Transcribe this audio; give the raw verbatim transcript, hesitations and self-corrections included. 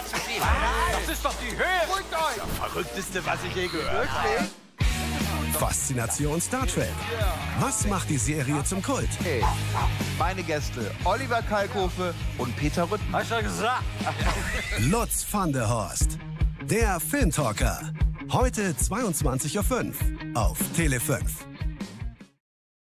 zu viel. Das ist doch die Höhe. Beruhigt euch. Das Verrückteste, was ich je gehört habe. Faszination Star Trek. Was macht die Serie zum Kult? Hey, meine Gäste Oliver Kalkofe und Peter Rütten. Hast du ja gesagt. Lutz van der Horst. Der Filmtalker. Heute zweiundzwanzig Uhr fünf auf Tele fünf.